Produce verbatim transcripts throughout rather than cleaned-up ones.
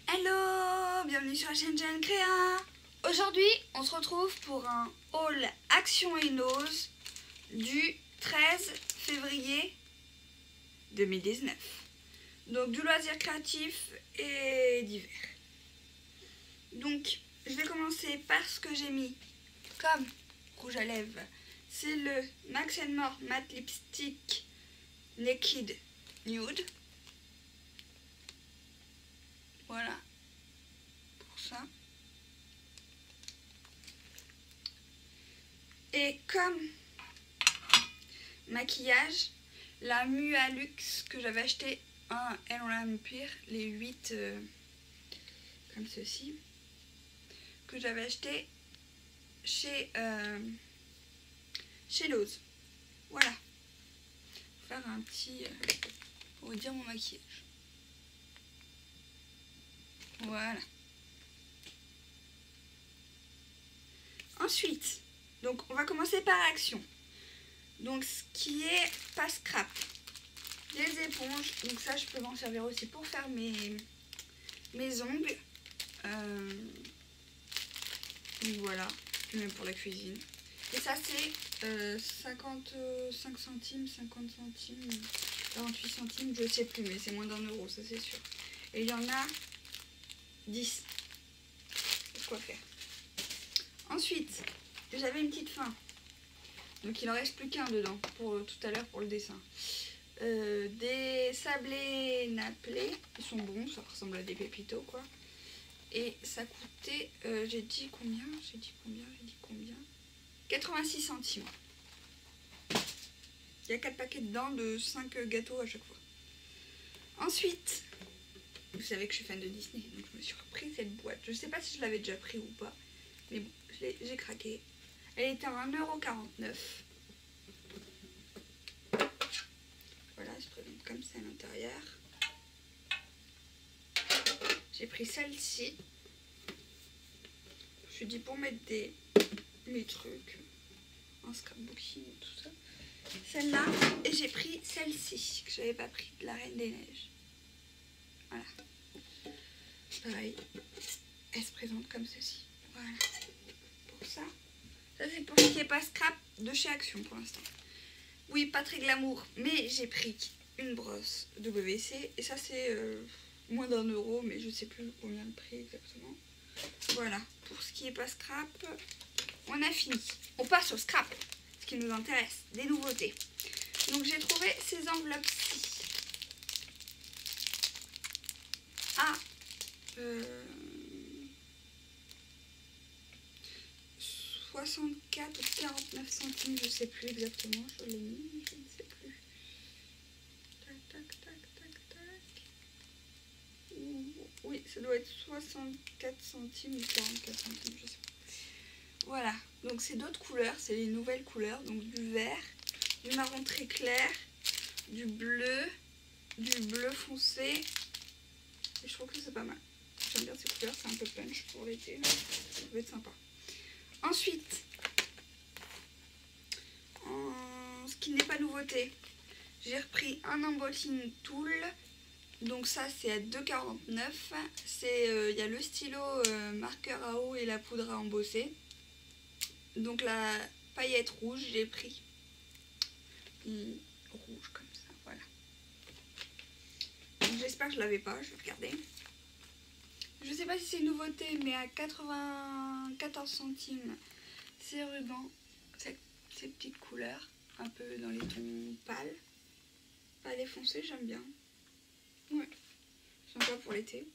Hello, bienvenue sur la chaîne Jeanne Créa. Aujourd'hui, on se retrouve pour un haul Action et Nose du treize février deux mille dix-neuf. Donc du loisir créatif et d'hiver. Donc, je vais commencer par ce que j'ai mis comme rouge à lèvres. C'est le Max and More Matte Lipstick Naked Nude. Voilà, pour ça. Et comme maquillage, la Mua Luxe que j'avais acheté un Empire, les huit euh, comme ceci, que j'avais acheté chez euh, chez Lowe's. Voilà, faire un petit euh, pour vous dire mon maquillage. Voilà. Ensuite, donc on va commencer par Action. Donc ce qui est pas scrap, les éponges. Donc ça, je peux m'en servir aussi pour faire mes mes ongles. Euh, donc voilà, même pour la cuisine. Et ça c'est euh, cinquante-cinq centimes, cinquante centimes, quarante-huit centimes, je sais plus, mais c'est moins d'un euro, ça c'est sûr. Et il y en a dix. Quoi faire. Ensuite, j'avais une petite fin. Donc il en reste plus qu'un dedans pour euh, tout à l'heure pour le dessin. Euh, des sablés nappelés. Ils sont bons, ça ressemble à des pépitos quoi. Et ça coûtait, euh, j'ai dit combien J'ai dit combien J'ai dit combien quatre-vingt-six centimes. Il y a quatre paquets dedans de cinq gâteaux à chaque fois. Ensuite, vous savez que je suis fan de Disney, donc je me suis repris cette boîte. Je sais pas si je l'avais déjà pris ou pas, mais bon, j'ai craqué. Elle était à un euro quarante-neuf. Voilà, elle se présente comme ça à l'intérieur. J'ai pris celle-ci. Je me suis dit pour mettre des mes trucs en scrapbooking et tout ça. Celle-là, et j'ai pris celle-ci que je n'avais pas pris, de la Reine des Neiges. Voilà. Pareil, elle se présente comme ceci. Voilà. Pour ça, ça c'est pour ce qui n'est pas scrap de chez Action pour l'instant. Oui, pas très glamour, mais j'ai pris une brosse W C et ça c'est euh, moins d'un euro, mais je sais plus combien le prix exactement. Voilà, pour ce qui n'est pas scrap, on a fini. On passe au scrap, ce qui nous intéresse, des nouveautés. Donc j'ai trouvé ces enveloppes-ci. Ah Euh, soixante-quatre ou quarante-neuf centimes, je sais plus exactement, je l'ai mis, je ne sais plus. Tac, tac, tac, tac, tac. Oui, ça doit être soixante-quatre centimes ou quarante-quatre centimes, je sais pas. Voilà, donc c'est d'autres couleurs, c'est les nouvelles couleurs, donc du vert, du marron très clair, du bleu, du bleu foncé, et je trouve que c'est pas mal. J'aime bien ces couleurs, c'est un peu punch pour l'été, ça peut être sympa. Ensuite, en... ce qui n'est pas nouveauté, j'ai repris un embossing tool. Donc ça c'est à deux euros quarante-neuf. C'est, euh, y a le stylo euh, marqueur à eau et la poudre à embosser. Donc la paillette rouge, j'ai pris mmh, rouge comme ça, voilà. J'espère que je l'avais pas, je vais regarder. Je sais pas si c'est une nouveauté, mais à quatre-vingt-quatorze centimes, ces rubans, ces, ces petites couleurs, un peu dans les tons pâles, pâles et foncés, j'aime bien. Ouais, sympa pour l'été.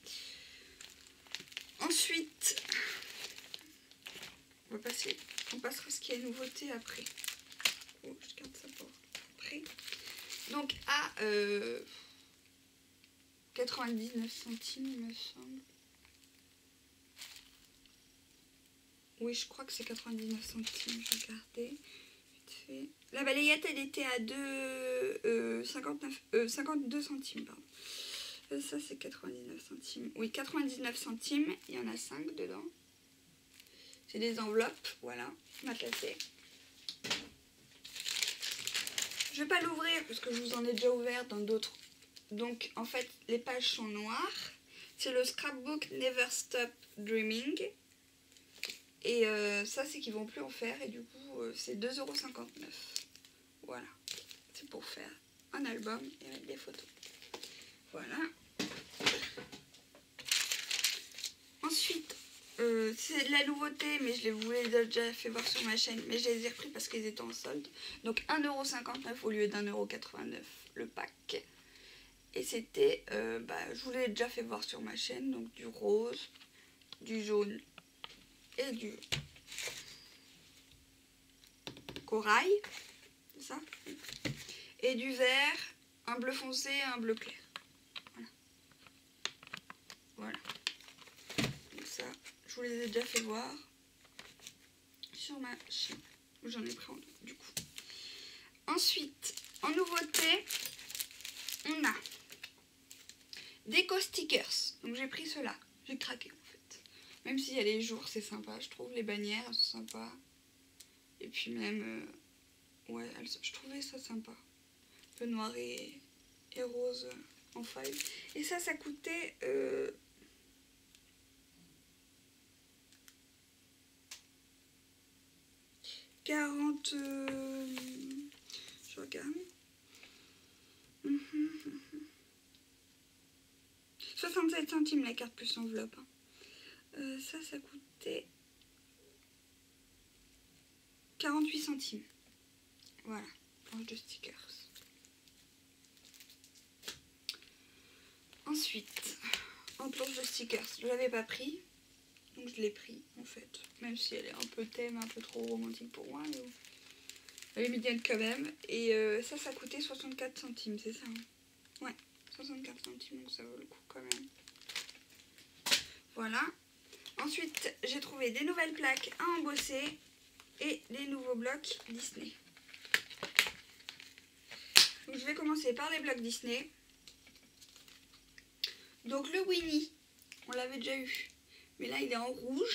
Ensuite, on va passer, on passera ce qui est nouveauté après. Oh, je garde ça pour après. Donc à euh, quatre-vingt-dix-neuf centimes, il me semble. Oui, je crois que c'est quatre-vingt-dix-neuf centimes, je vais regarder. Vite fait. La balayette, elle était à deux, euh, cinquante-neuf, euh, cinquante-deux centimes, pardon. Euh, ça, c'est quatre-vingt-dix-neuf centimes. Oui, quatre-vingt-dix-neuf centimes, il y en a cinq dedans. C'est des enveloppes, voilà, matelassées. Je ne vais pas l'ouvrir parce que je vous en ai déjà ouvert dans d'autres. Donc, en fait, les pages sont noires. C'est le scrapbook Never Stop Dreaming. Et euh, ça, c'est qu'ils vont plus en faire. Et du coup, euh, c'est deux euros cinquante-neuf. Voilà. C'est pour faire un album et avec des photos. Voilà. Ensuite, euh, c'est de la nouveauté, mais je les voulais déjà fait voir sur ma chaîne. Mais je les ai repris parce qu'ils étaient en solde. Donc un euro cinquante-neuf au lieu d'un euro quatre-vingt-neuf le pack. Et c'était, euh, bah, je vous l'ai déjà fait voir sur ma chaîne. Donc du rose, du jaune et du corail. C'est ça. Et du vert, un bleu foncé et un bleu clair. Voilà. Voilà. Donc ça, je vous les ai déjà fait voir sur ma chaîne. J'en ai pris en deux, du coup. Ensuite, en nouveauté, on a des co-stickers. Donc j'ai pris ceux-là. J'ai craqué en fait. Même s'il y a les jours, c'est sympa. Je trouve les bannières, elles sont sympas. Et puis même, euh, ouais, elles, je trouvais ça sympa. Un peu noir et, et rose en feuille. Et ça, ça coûtait... Euh, quarante... Euh, je regarde. soixante-sept centimes la carte plus enveloppe. Hein. Euh, ça, ça coûtait quarante-huit centimes. Voilà, planche de stickers. Ensuite, en planche de stickers, je l'avais pas pris. Donc je l'ai pris en fait. Même si elle est un peu thème, un peu trop romantique pour moi. Mais bon. Elle est mignonne quand même. Et euh, ça, ça coûtait soixante-quatre centimes, c'est ça hein? Ouais, soixante-quatre centimes, donc ça vaut le coup quand même. Voilà. Ensuite, j'ai trouvé des nouvelles plaques à embosser et des nouveaux blocs Disney. Donc je vais commencer par les blocs Disney. Donc le Winnie, on l'avait déjà eu. Mais là, il est en rouge.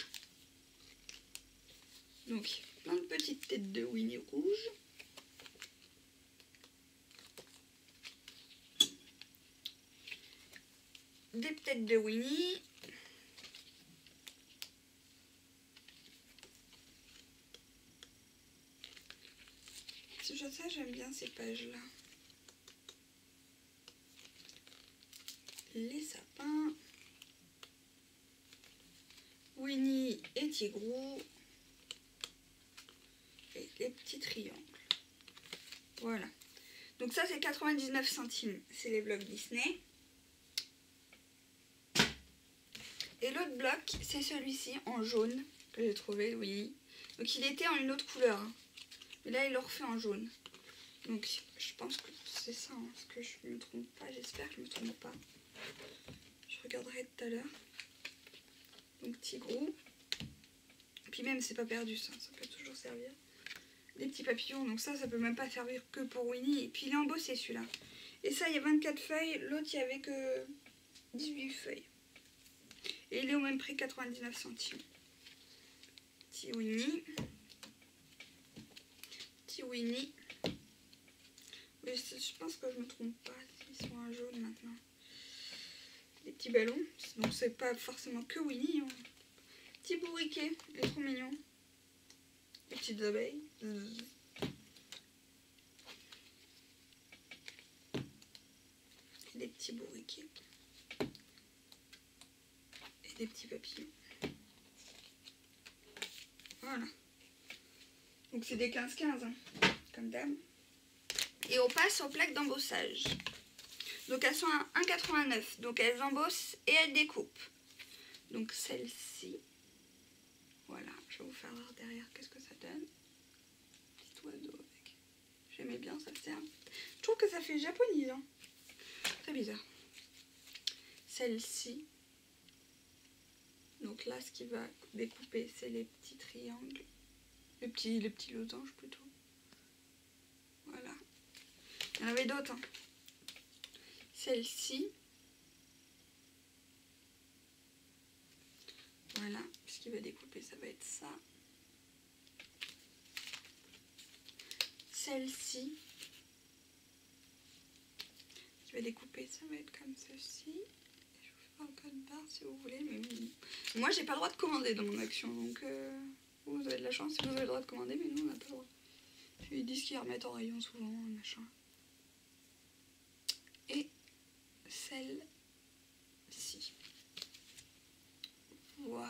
Donc, plein de petites têtes de Winnie rouge. Des têtes de Winnie. Je sais, j'aime bien ces pages-là. Les sapins. Winnie et Tigrou. Et les petits triangles. Voilà. Donc ça, c'est quatre-vingt-dix-neuf centimes. C'est les blocs Disney. Et l'autre bloc, c'est celui-ci en jaune que j'ai trouvé, oui. Donc il était en une autre couleur. Hein. Mais là, il le refait en jaune. Donc je pense que c'est ça. Hein, parce que je ne me trompe pas. J'espère que je ne me trompe pas. Je regarderai tout à l'heure. Donc Tigrou. Et puis même, c'est pas perdu ça. Ça peut toujours servir. Des petits papillons. Donc ça, ça peut même pas servir que pour Winnie. Et puis il est embossé celui-là. Et ça, il y a vingt-quatre feuilles. L'autre, il y avait que dix-huit feuilles. Et il est au même prix, quatre-vingt-dix-neuf centimes. Petit Winnie. Petit Winnie. Mais je pense que je me trompe pas. Ils sont en jaune maintenant. Des petits ballons. Donc c'est pas forcément que Winnie. Hein. Petit bourriquet. Il est trop mignon. Des petites abeilles. Et des petits bourriquets. Des petits papillons. Voilà. Donc c'est des quinze quinze, hein, comme d'hab. Et on passe aux plaques d'embossage. Donc elles sont à un euro quatre-vingt-neuf. Donc elles embossent et elles découpent. Donc celle-ci. Voilà, je vais vous faire voir derrière qu'est-ce que ça donne. Petit oiseau avec. J'aimais bien ça le terme. Je trouve que ça fait japonisant. Très bizarre. Celle-ci. Donc là, ce qui va découper, c'est les petits triangles. Les petits, les petits losanges plutôt. Voilà. Il y en avait d'autres. Hein. Celle-ci. Voilà. Ce qui va découper, ça va être ça. Celle-ci. Ce qui va découper, ça va être comme ceci. Et je vous fais un code barre. si vous voulez, mais moi j'ai pas le droit de commander dans mon action, donc euh, vous avez de la chance si vous avez le droit de commander, mais nous on n'a pas le droit. Puis ils disent qu'ils remettent en rayon souvent, machin. Et celle-ci. Voilà.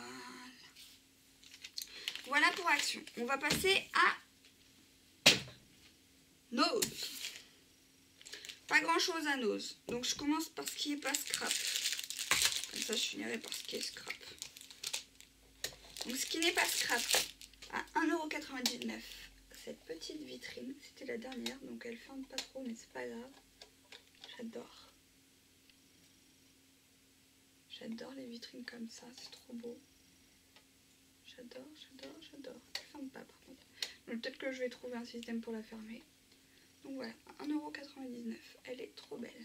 Voilà pour action. On va passer à nose. Pas grand chose à nose. Donc je commence par ce qui est pas scrap. Comme ça je finirai par ce qui est scrap. Donc ce qui n'est pas scrap à un euro quatre-vingt-dix-neuf. Cette petite vitrine, c'était la dernière, donc elle ferme pas trop, mais c'est pas grave. J'adore. J'adore les vitrines comme ça, c'est trop beau. J'adore, j'adore, j'adore. Elle ferme pas par contre. Donc peut-être que je vais trouver un système pour la fermer. Donc voilà, un euro quatre-vingt-dix-neuf. Elle est trop belle.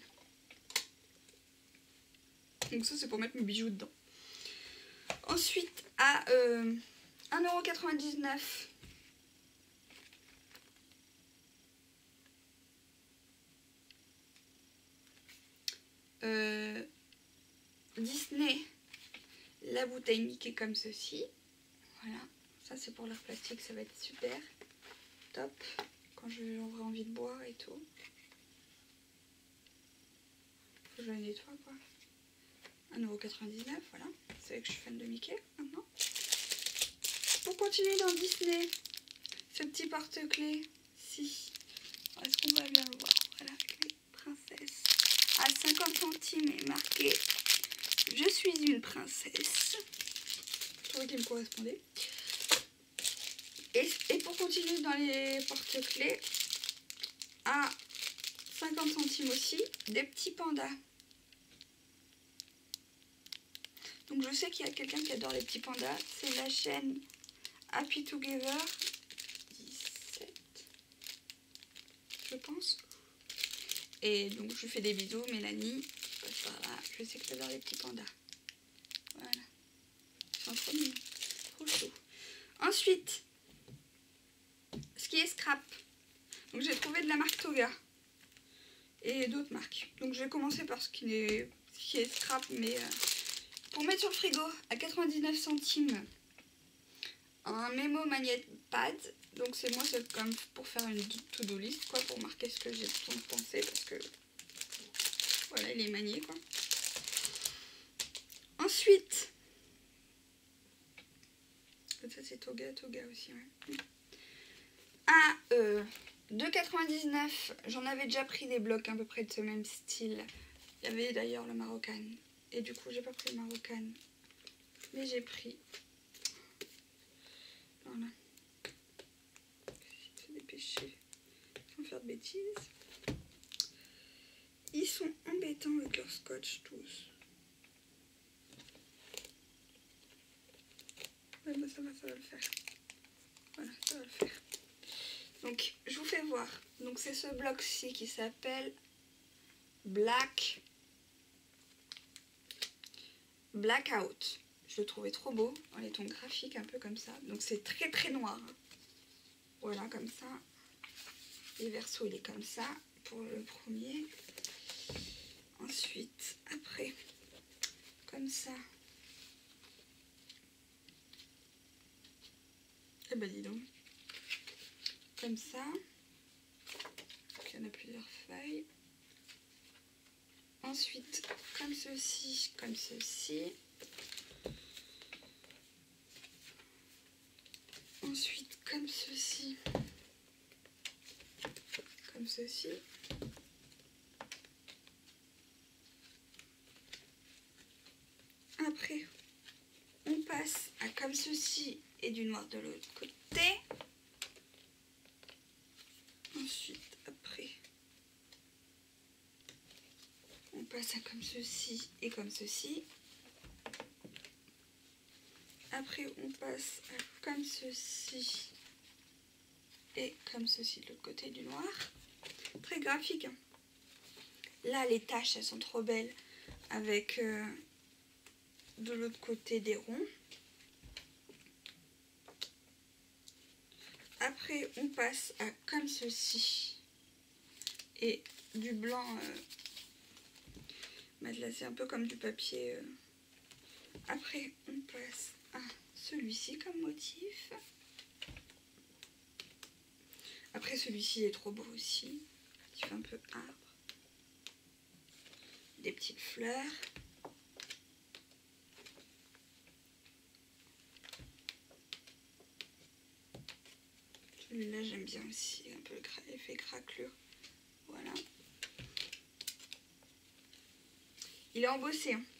Donc ça c'est pour mettre mes bijoux dedans. Ensuite à euh, un euro quatre-vingt-dix-neuf. Euh, Disney, la bouteille Mickey comme ceci. Voilà, ça c'est pour l'air plastique, ça va être super. Top, quand j'aurai envie de boire et tout. Faut que je la nettoie quoi. un euro quatre-vingt-dix-neuf, voilà. Vous savez que je suis fan de Mickey maintenant. Pour continuer dans Disney, ce petit porte-clés, si. Est-ce qu'on va bien le voir? Voilà, les princesses. À cinquante centimes est marqué « Je suis une princesse ». Je trouvais qu'il me correspondait. Et, et pour continuer dans les porte-clés, à cinquante centimes aussi, des petits pandas. Donc je sais qu'il y a quelqu'un qui adore les petits pandas. C'est la chaîne Happy Together. dix-sept, je pense. Et donc je lui fais des bisous, Mélanie. Passe par là. Je sais que tu adores les petits pandas. Voilà. Ils sont trop mignons. Trop chaud. Ensuite, ce qui est scrap. Donc j'ai trouvé de la marque Toga. Et d'autres marques. Donc je vais commencer par ce qui est, ce qui est scrap, mais euh, pour mettre sur le frigo à quatre-vingt-dix-neuf centimes. Un mémo magnet pad. Donc c'est moi, c'est comme pour faire une to-do list, quoi, pour marquer ce que j'ai besoin de penser, parce que voilà, il est manié, quoi. Ensuite, ça c'est Toga, Toga aussi, ouais. À euh, deux euros quatre-vingt-dix-neuf, j'en avais déjà pris des blocs à peu près de ce même style. Il y avait d'ailleurs le Marocan. Et du coup, j'ai pas pris le Marocan. Mais j'ai pris. Voilà. J'essaie de dépêcher sans faire de bêtises. Ils sont embêtants avec leur scotch tous. Ouais, bah ça va, ça va le faire. Voilà, ça va le faire. Donc, je vous fais voir. Donc, c'est ce bloc-ci qui s'appelle Black Blackout. Je le trouvais trop beau, dans les tons graphiques un peu comme ça. Donc, c'est très très noir. Voilà, comme ça. Les versos, il est comme ça pour le premier. Ensuite, après, comme ça. Eh ben, dis donc. Comme ça. Donc, il y en a plusieurs feuilles. Ensuite, comme ceci, comme ceci. Ensuite, comme ceci. Comme ceci. Après, on passe à comme ceci et du noir de l'autre côté. Ensuite, après, on passe à comme ceci et comme ceci. Après, on passe à comme ceci et comme ceci de l'autre côté du noir. Très graphique, hein. Là, les taches, elles sont trop belles avec euh, de l'autre côté des ronds. Après, on passe à comme ceci et du blanc. Euh, bah là, c'est un peu comme du papier. Euh, Après, on passe à celui-ci comme motif. Après, celui-ci est trop beau aussi. Il fait un peu arbre. Des petites fleurs. Celui-là, j'aime bien aussi. Un peu l'effet craquelure. Voilà. Il est embossé. Hein.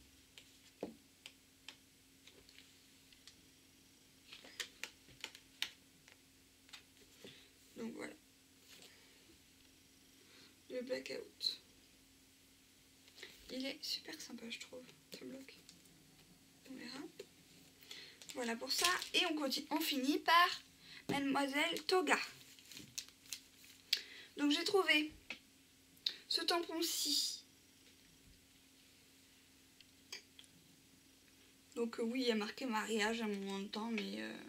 Donc voilà. Le blackout. Il est super sympa, je trouve, ce bloc. On verra. Voilà pour ça. Et on continue, on finit par Mademoiselle Toga. Donc j'ai trouvé ce tampon-ci. Donc euh, oui, il y a marqué mariage à un moment de temps, mais euh,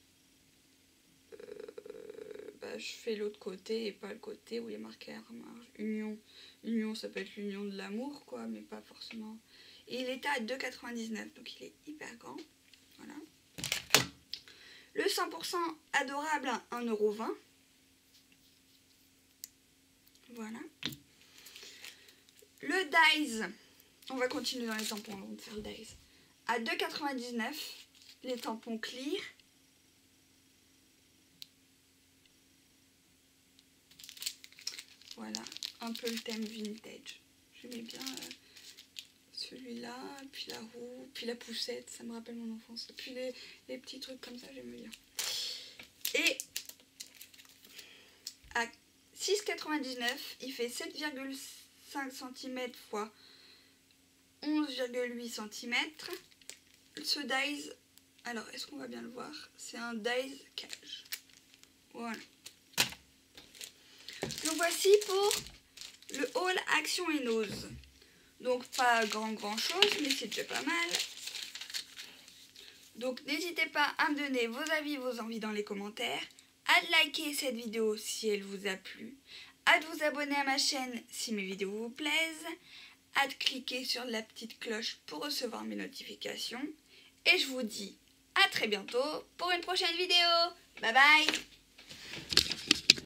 euh, bah, je fais l'autre côté et pas le côté où il y a marqué union. Union, ça peut être l'union de l'amour, quoi, mais pas forcément. Et il était à deux quatre-vingt-dix-neuf, donc il est hyper grand. Voilà. Le cent pour cent adorable à un euro vingt. Voilà. Le Daiz, on va continuer dans les tampons avant de faire le Daiz. À deux quatre-vingt-dix-neuf, les tampons clear. Voilà, un peu le thème vintage. J'aimais bien euh, celui-là, puis la roue, puis la poussette, ça me rappelle mon enfance. Puis les, les petits trucs comme ça, j'aime bien. Et à six quatre-vingt-dix-neuf, il fait sept virgule cinq centimètres fois onze virgule huit centimètres. Ce Daiz, alors est-ce qu'on va bien le voir? C'est un Daiz cage. Voilà. Donc voici pour le haul Action et Nose. Donc pas grand grand chose, mais c'est déjà pas mal. Donc n'hésitez pas à me donner vos avis, vos envies dans les commentaires, à liker cette vidéo si elle vous a plu, à vous abonner à ma chaîne si mes vidéos vous plaisent, à cliquer sur la petite cloche pour recevoir mes notifications. Et je vous dis à très bientôt pour une prochaine vidéo. Bye bye!